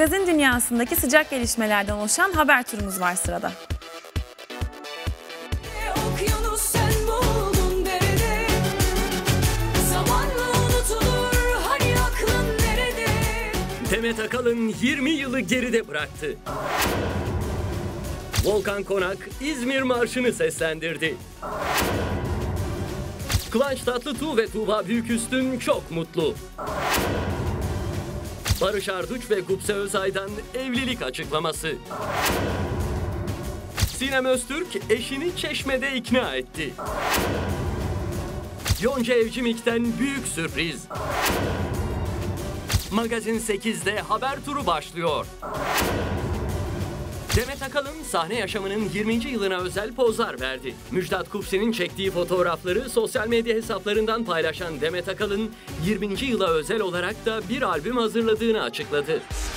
Magazin dünyasındaki sıcak gelişmelerden oluşan haber turumuz var sırada. Demet Akalın 20 yılı geride bıraktı. Volkan Konak İzmir Marşı'nı seslendirdi. Kıvanç Tatlıtuğ ve Tuğba Büyüküstün çok mutlu. Barış Arduç ve Gupse Özay'dan evlilik açıklaması. Sinem Öztürk eşini Çeşme'de ikna etti. Yonca Evcimik'ten büyük sürpriz. Magazin 8'de haber turu başlıyor. Demet Akalın sahne yaşamının 20. yılına özel pozlar verdi. Müjdat Kufse'nin çektiği fotoğrafları sosyal medya hesaplarından paylaşan Demet Akalın 20. yıla özel olarak da bir albüm hazırladığını açıkladı.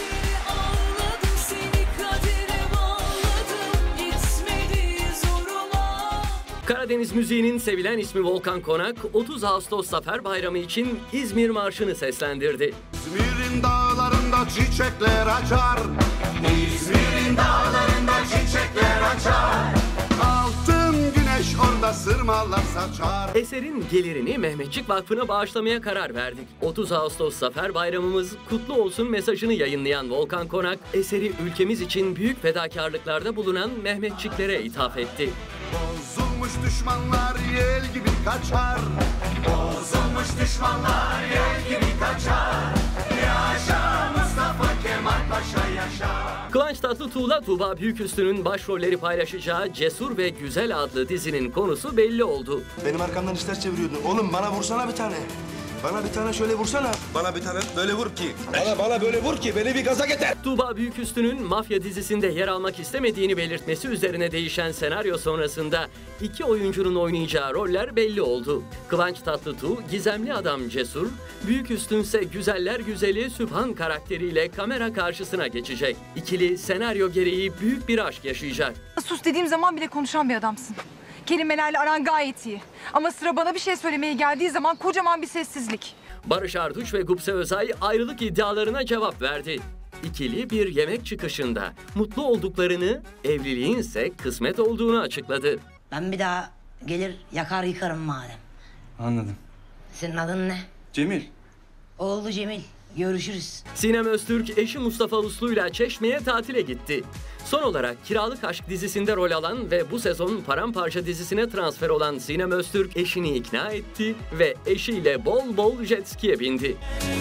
Karadeniz müziğinin sevilen ismi Volkan Konak, 30 Ağustos Zafer Bayramı için İzmir Marşı'nı seslendirdi. İzmir'in dağlarında çiçekler açar. İzmir'in dağlarında çiçekler açar. Altın güneş orada sırmalar saçar. Eserin gelirini Mehmetçik Vakfı'na bağışlamaya karar verdik. 30 Ağustos Zafer Bayramımız kutlu olsun mesajını yayınlayan Volkan Konak, eseri ülkemiz için büyük fedakarlıklarda bulunan Mehmetçiklere ithaf etti. Bozulmuş düşmanlar yel gibi kaçar. Bozulmuş düşmanlar yel gibi kaçar. Yaşa Mustafa Kemal Paşa yaşa. Kıvanç Tatlıtuğ'la Tuğba Büyüküstün'ün başrolleri paylaşacağı Cesur ve Güzel adlı dizinin konusu belli oldu. Benim arkamdan işler çeviriyordun. Oğlum bana vursana bir tane. Bana bir tane şöyle vursana. Bana bir tane böyle vur ki. Bana böyle vur ki beni bir gaza getir. Tuğba Büyüküstün'ün Mafya dizisinde yer almak istemediğini belirtmesi üzerine değişen senaryo sonrasında iki oyuncunun oynayacağı roller belli oldu. Kıvanç Tatlıtuğ gizemli adam Cesur, Büyüküstün ise güzeller güzeli Sübhan karakteriyle kamera karşısına geçecek. İkili senaryo gereği büyük bir aşk yaşayacak. Sus dediğim zaman bile konuşan bir adamsın. Kelimelerle aran gayet iyi. Ama sıra bana bir şey söylemeye geldiği zaman kocaman bir sessizlik. Barış Arduç ve Gupse Özay ayrılık iddialarına cevap verdi. İkili bir yemek çıkışında mutlu olduklarını, evliliğin ise kısmet olduğunu açıkladı. Ben bir daha gelir yakar yıkarım madem. Anladım. Senin adın ne? Cemil. Oldu Cemil. Görüşürüz. Sinem Öztürk eşi Mustafa Uslu'yla Çeşme'ye tatile gitti. Son olarak Kiralık Aşk dizisinde rol alan ve bu sezon Paramparça dizisine transfer olan Sinem Öztürk eşini ikna etti ve eşiyle bol bol jet ski'ye bindi.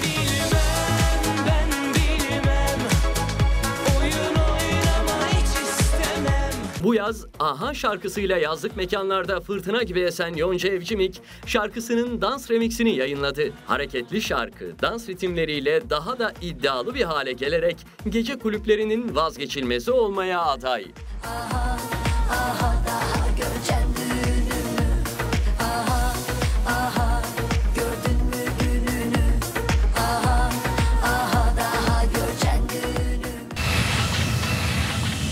Bu yaz Aha şarkısıyla yazlık mekanlarda fırtına gibi esen Yonca Evcimik şarkısının dans remixini yayınladı. Hareketli şarkı dans ritimleriyle daha da iddialı bir hale gelerek gece kulüplerinin vazgeçilmezi olmaya aday. Aha, aha.